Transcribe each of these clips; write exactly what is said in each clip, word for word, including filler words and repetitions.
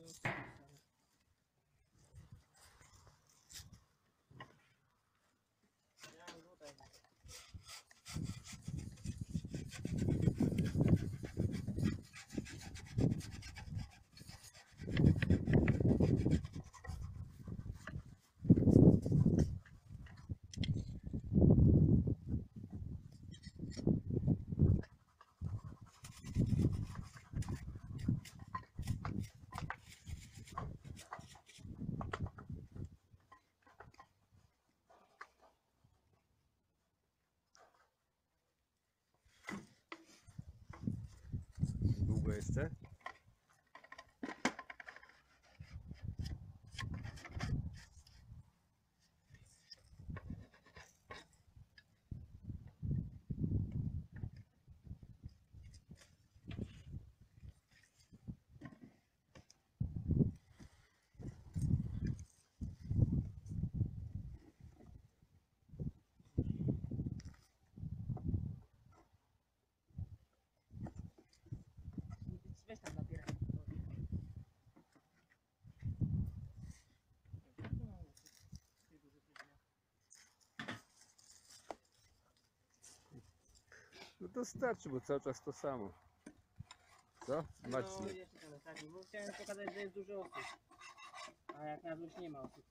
Długo jeszcze? Weź tam nabieraj. No to starczy, bo cały czas to samo. Co? No Macznie. jeszcze trochę tak, bo chciałem pokazać, że jest dużo osób. A jak na złość nie ma osób.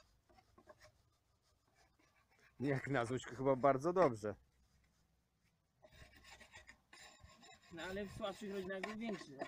Jak na złość chyba bardzo dobrze. No ale w słabszych rodzinach był większy.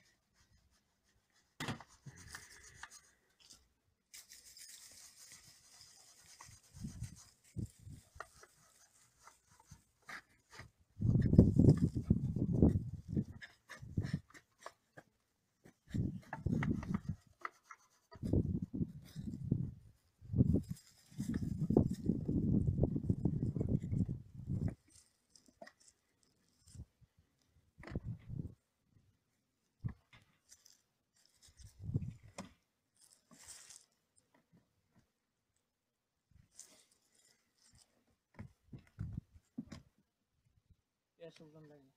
Pierwsze oglądanie.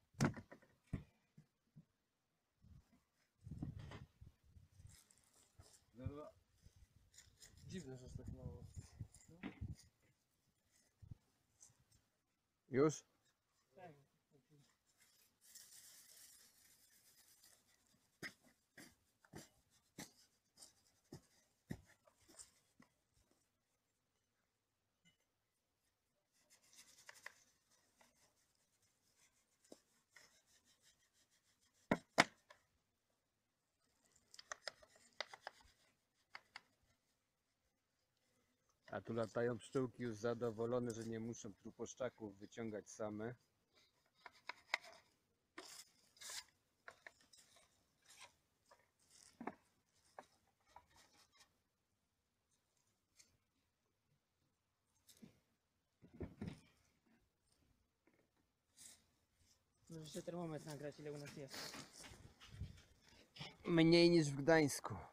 Dziwne, że jest tak mało. Już? Tak. A tu latają pszczółki już zadowolone, że nie muszą truposzczaków wyciągać same. Możesz jeszcze termometr nagrać, ile u nas jest. Mniej niż w Gdańsku.